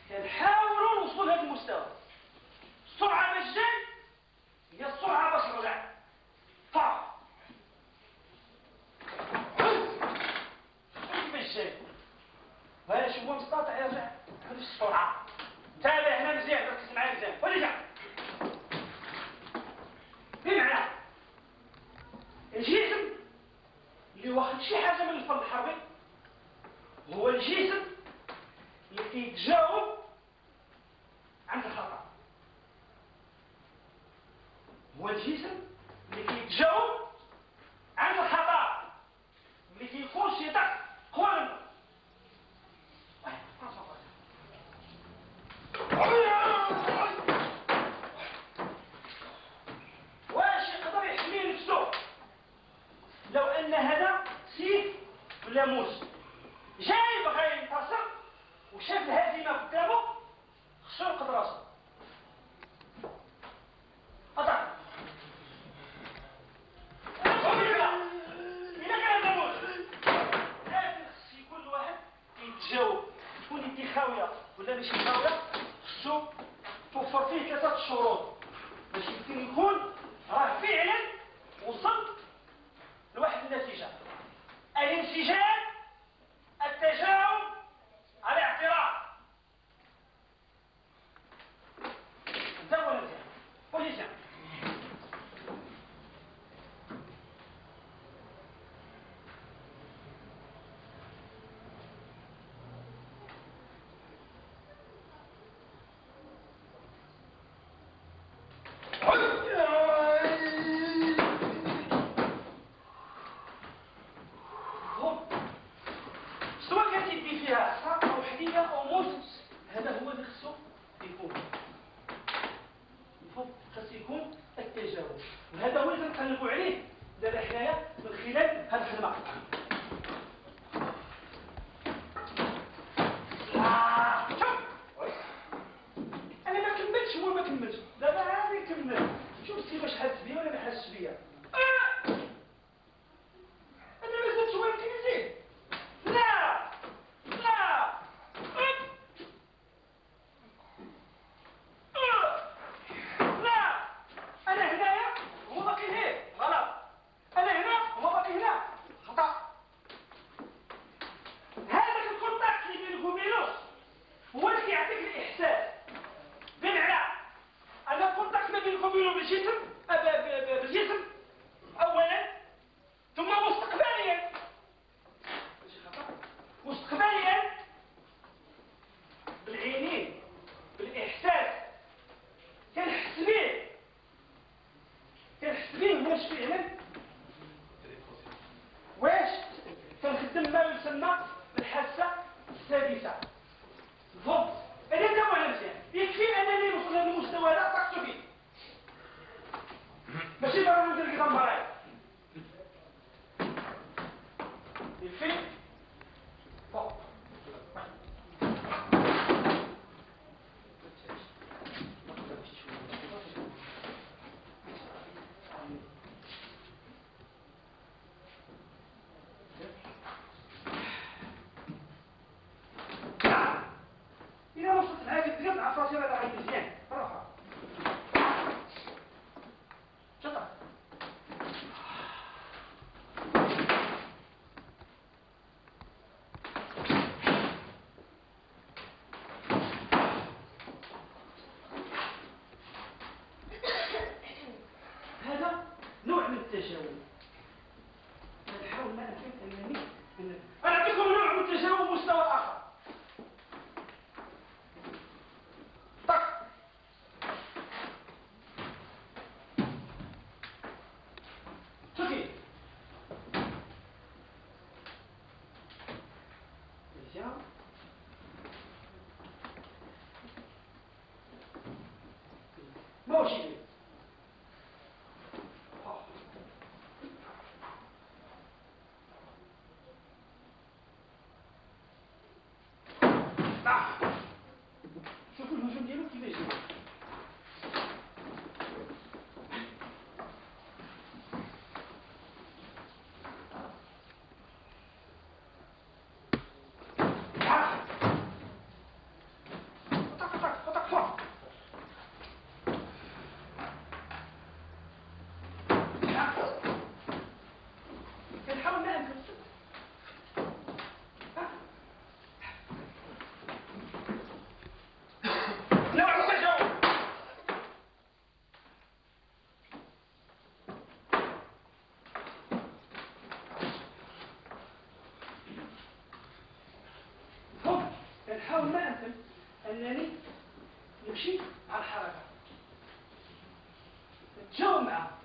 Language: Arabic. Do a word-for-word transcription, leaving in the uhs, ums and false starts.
كنحاولوا نوصلوا لهذا المستوى. السرعه باش جاي هي السرعه باش رجع. طاح باش جاي وهذا شو هو مستطيع يرجع بنفس السرعه. تابع هنا مزيان، ركز معايا مزيان. ورجع بمعنى الجسم اللي واخد شي حاجه من الفن الحربي هو الجسم اللي كيتجاوب عند الخطا. هو الجسم اللي كيتجاوب عند الخطا، اللي كيكون شي ضغط قوى منه. واش يقدر يحمي نفسه لو ان هذا سيف ولا موس جاي بغى ينتصر وشاف الهزيمه قدامه، خصو ينقذ راسو. اضع الا كان هذا موس لازم خص يكون الواحد كيتجاوب. تكون يدي خاويه ولا ماشي خاويه، خصو توفر فيه ثلاثه شروط باش يمكن يكون راه فعلا وصل لواحد النتيجه: الانسجام، التجاوب، الاعتراف. انت ولا انت؟ قول لي سامع. هذا هو اللي خصو يكون خص يكون التجاوب، وهذا هو اللي كنقلبوا عليه دابا حنايا من خلال هذه الخدمه. انا ما كملتش، هو ما كملش، دابا عادي نكمل. شوف السي واش حاسس بيا ولا ما حاسش بيا. انا ما زدتش والو كنزيد. لا لا لا، أنا هنايا هو باقي هنا غلط، أنا هنا هو باقي هنا خطأ. هذاك الكونتاكت اللي بينك وبينه هو اللي كيعطيك الإحساس. بمعنى أن الكونتاكت ما بينك وبينه بالجسم بالجسم أولا، ثم مستقبليا ماشي خطأ، مستقبليا بالعينين بالإحساس. كنحس بيه كنحس بيه واش فعلا واش كنخدم ما يسمى بالحاسه السادسه الضبط. انا تا وانا مزيان يكفي انني نوصل لهذا المستوى هذا طاقته فيه، ماشي ضروري ندير قدام مرايا. يكفي فوق إذا وصلت لهذه الدرجة العصاصير هذا غادي مزيان بالراحة. شطر هذا نوع من التجاوب. نحاول ما أمكن أنني أنا أعطيكم نوع من التجاوب مستوى آخر. طق شوفي déjà ماشي شوفوا الهجوم ديالو كيف يجي. لازم انني نمشي مع الحركه، نتجاوب معها.